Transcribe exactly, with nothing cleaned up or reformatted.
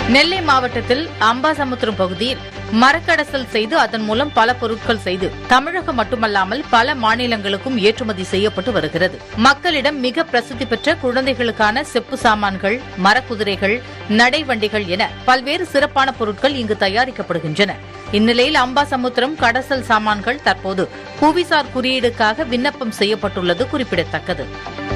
நெல்லை மாவட்டத்தில் அம்பாசமுத்திரம் பகுதியில் மரக்கடசல் செய்து அதன் மூலம் பல பொருட்கள் செய்து தமிழகம் மட்டுமல்லாமல் பல மாநிலங்களுக்கும் ஏற்றுமதி செய்யப்பட்டு வருகிறது. மக்களிடம் மிக பிரசித்தி பெற்ற குழந்தைகளுக்கான செப்பு சாமான்கள், மரக்குதிரைகள், நடைவண்டிகள் என பல்வேறு சிறப்பான பொருட்கள் இங்கு தயாரிக்கப்படுகின்றன. இந்நிலையில் அம்பாசமுத்திரம் கடசல் சாமான்கள் தற்போது புவிசார் குறியீடுக்காக விண்ணப்பம் செய்யப்பட்டுள்ளது குறிப்பிடத்தக்கது.